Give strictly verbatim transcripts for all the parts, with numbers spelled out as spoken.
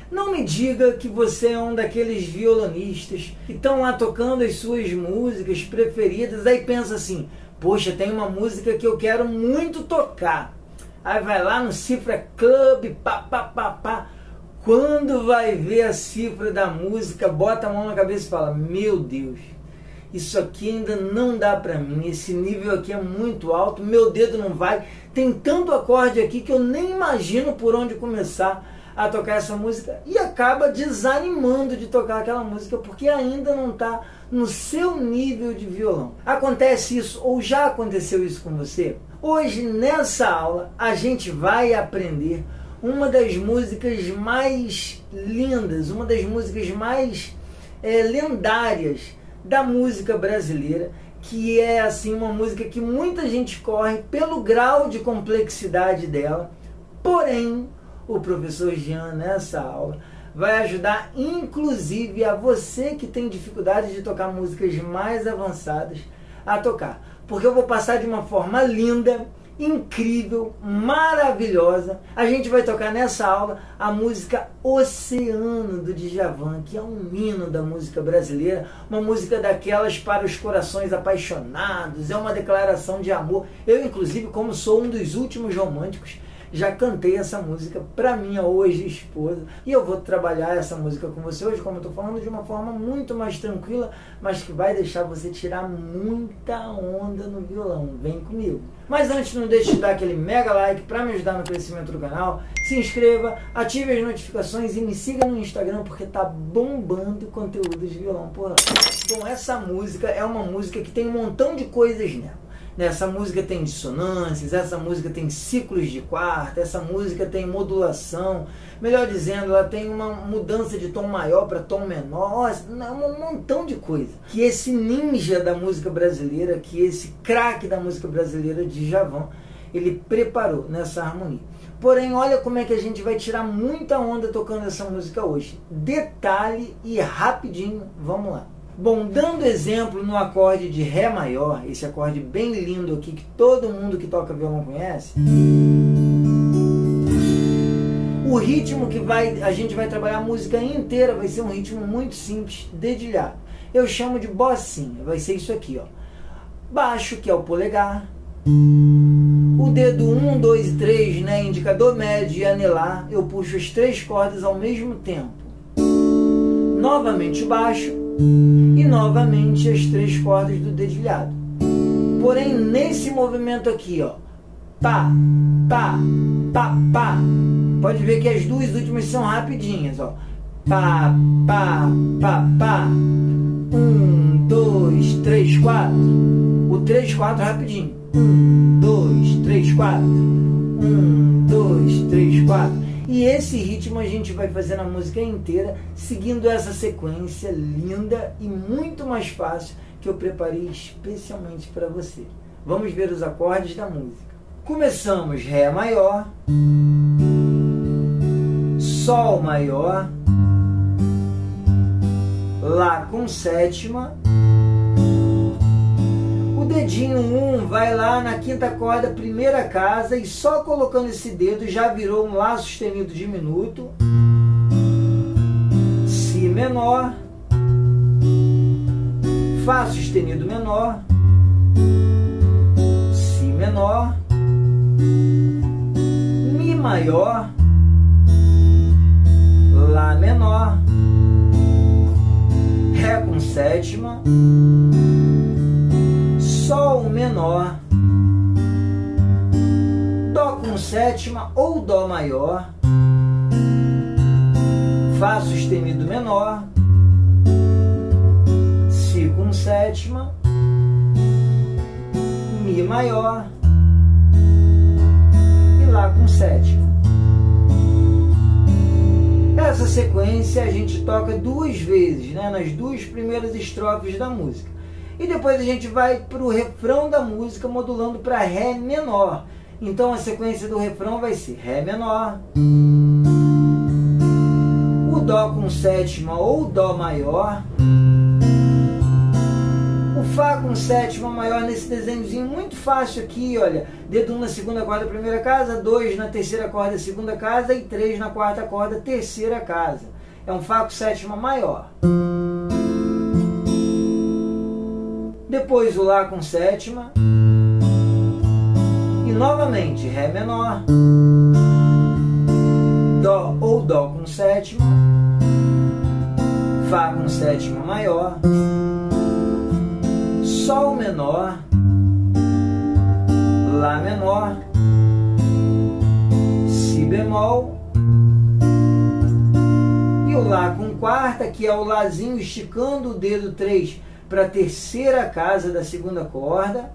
Não me diga que você é um daqueles violonistas que estão lá tocando as suas músicas preferidas, aí pensa assim, poxa, tem uma música que eu quero muito tocar. Aí vai lá no Cifra Club, pá, pá, pá, pá. Quando vai ver a cifra da música, bota a mão na cabeça e fala, meu Deus, isso aqui ainda não dá pra mim, esse nível aqui é muito alto, meu dedo não vai, tem tanto acorde aqui que eu nem imagino por onde começar a tocar essa música, e acaba desanimando de tocar aquela música porque ainda não está no seu nível de violão. Acontece isso, ou já aconteceu isso com você? Hoje, nessa aula, a gente vai aprender uma das músicas mais lindas, uma das músicas mais é, lendárias da música brasileira, que é assim uma música que muita gente corre pelo grau de complexidade dela, porém o professor Jean, nessa aula, vai ajudar inclusive a você que tem dificuldade de tocar músicas mais avançadas a tocar. Porque eu vou passar de uma forma linda, incrível, maravilhosa. A gente vai tocar nessa aula a música Oceano, do Djavan, que é um hino da música brasileira, uma música daquelas para os corações apaixonados, é uma declaração de amor. Eu, inclusive, como sou um dos últimos românticos, já cantei essa música para minha hoje esposa, e eu vou trabalhar essa música com você hoje, como eu estou falando, de uma forma muito mais tranquila, mas que vai deixar você tirar muita onda no violão. Vem comigo. Mas antes, não deixe de dar aquele mega like para me ajudar no crescimento do canal, se inscreva, ative as notificações e me siga no Instagram, porque tá bombando conteúdo de violão por lá. Bom, essa música é uma música que tem um montão de coisas nela. Essa música tem dissonâncias, essa música tem ciclos de quarta, essa música tem modulação, melhor dizendo, ela tem uma mudança de tom maior para tom menor, um montão de coisa. Que esse ninja da música brasileira, que esse craque da música brasileira, Djavan, ele preparou nessa harmonia. Porém, olha como é que a gente vai tirar muita onda tocando essa música hoje. Detalhe e rapidinho, vamos lá. Bom, dando exemplo no acorde de Ré maior, esse acorde bem lindo aqui, que todo mundo que toca violão conhece, o ritmo que vai, a gente vai trabalhar a música inteira vai ser um ritmo muito simples, dedilhado. Eu chamo de bossinha, vai ser isso aqui, ó. Baixo, que é o polegar, o dedo um, dois e três, né, indicador médio e anelar, eu puxo as três cordas ao mesmo tempo. Novamente o baixo, e novamente as três cordas do dedilhado. Porém, nesse movimento aqui, ó, pá, pá, pá, pá, pode ver que as duas últimas são rapidinhas, ó, pá, pá, pá, pá, um, dois, três, quatro, o três, quatro rapidinho, um, dois, três, quatro, um, dois, três, quatro. E esse ritmo a gente vai fazer na música inteira, seguindo essa sequência linda e muito mais fácil que eu preparei especialmente para você. Vamos ver os acordes da música. Começamos Ré maior, Sol maior, Lá com sétima, o dedinho um vai lá na quinta corda, primeira casa, e só colocando esse dedo já virou um Lá sustenido diminuto, Si menor, Fá sustenido menor, Si menor, Mi maior, Lá menor, Ré com sétima, Sol menor, Dó com sétima ou Dó maior, Fá sustenido menor, Si com sétima, Mi maior e Lá com sétima. Essa sequência a gente toca duas vezes, né, nas duas primeiras estrofes da música. E depois a gente vai para o refrão da música modulando para Ré menor. Então a sequência do refrão vai ser Ré menor, o Dó com sétima ou Dó maior, o Fá com sétima maior nesse desenhozinho muito fácil aqui, olha. Dedo um na segunda corda, primeira casa, dois na terceira corda, segunda casa e três na quarta corda, terceira casa. É um Fá com sétima maior. Depois o Lá com sétima. E novamente Ré menor. Dó ou Dó com sétima. Fá com sétima maior. Sol menor, Lá menor, Si bemol e o Lá com quarta, que é o Lázinho esticando o dedo três para a terceira casa da segunda corda,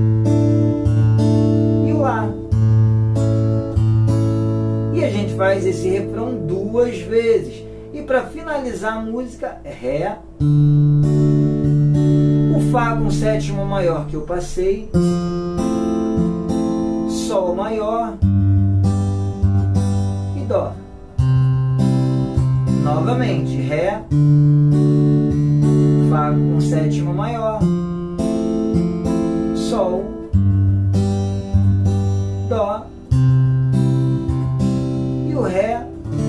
e o Lá. E a gente faz esse refrão duas vezes. E para finalizar a música, Ré, Fá com sétima maior que eu passei, Sol maior e Dó. Novamente, Ré, Fá com sétima maior, Sol, Dó e o Ré.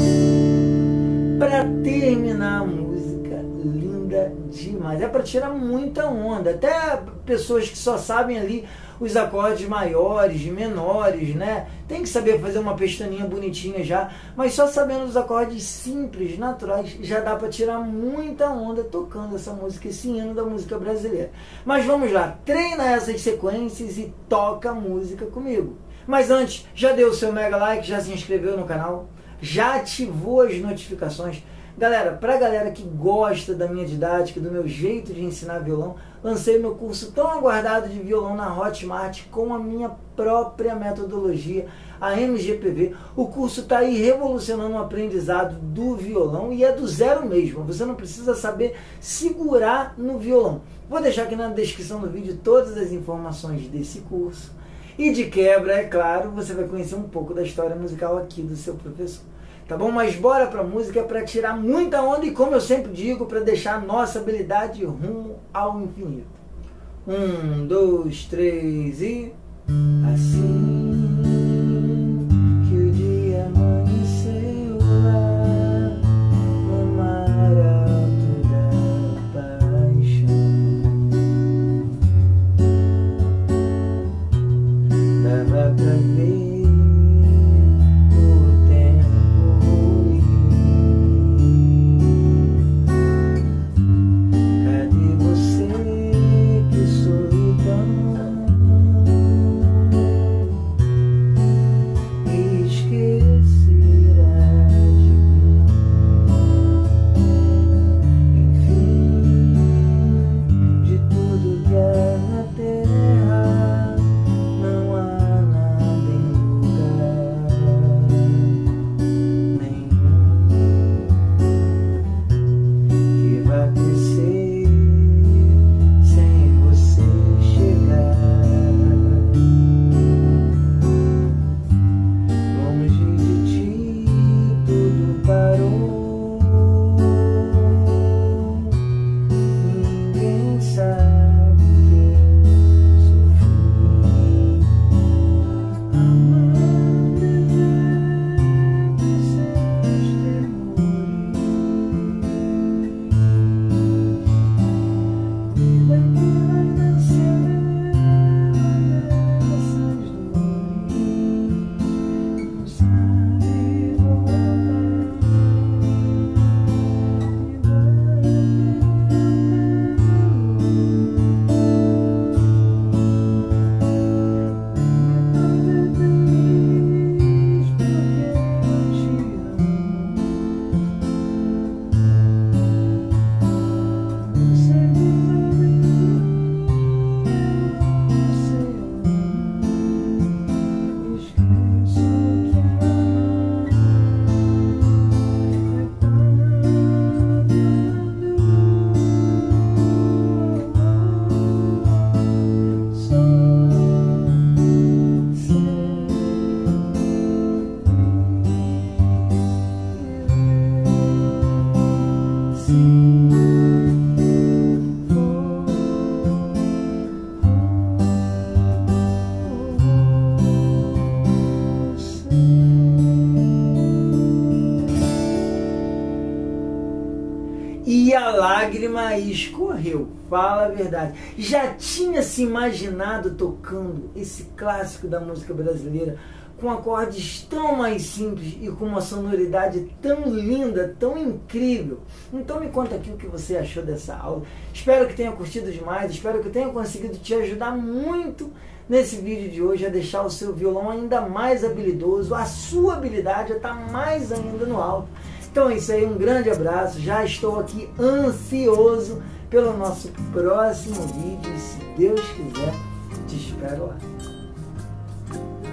Para terminar a música, linda demais. É para tirar muita onda. Até pessoas que só sabem ali os acordes maiores, menores, né? Tem que saber fazer uma pestaninha bonitinha já, mas só sabendo os acordes simples, naturais, já dá para tirar muita onda tocando essa música, esse hino da música brasileira. Mas vamos lá, treina essas sequências e toca a música comigo. Mas antes, já deu o seu mega like, já se inscreveu no canal? Já ativou as notificações? Galera, para a galera que gosta da minha didática, do meu jeito de ensinar violão, lancei meu curso tão aguardado de violão na Hotmart com a minha própria metodologia, a M G P V. O curso está aí revolucionando o aprendizado do violão e é do zero mesmo. Você não precisa saber segurar no violão. Vou deixar aqui na descrição do vídeo todas as informações desse curso. E de quebra, é claro, você vai conhecer um pouco da história musical aqui do seu professor. Tá bom? Mas bora pra música para tirar muita onda e, como eu sempre digo, para deixar a nossa habilidade rumo ao infinito. Um, dois, três e... Assim que o dia amanheceu lá no mar alto da paixão, dava pra ver e a lágrima escorreu. Fala a verdade. Já tinha se imaginado tocando esse clássico da música brasileira com acordes tão mais simples e com uma sonoridade tão linda, tão incrível? Então me conta aqui o que você achou dessa aula. Espero que tenha curtido demais, espero que eu tenha conseguido te ajudar muito nesse vídeo de hoje a deixar o seu violão ainda mais habilidoso, a sua habilidade a estar mais ainda no alto. Então é isso aí, um grande abraço, já estou aqui ansioso pelo nosso próximo vídeo e, se Deus quiser, te espero lá.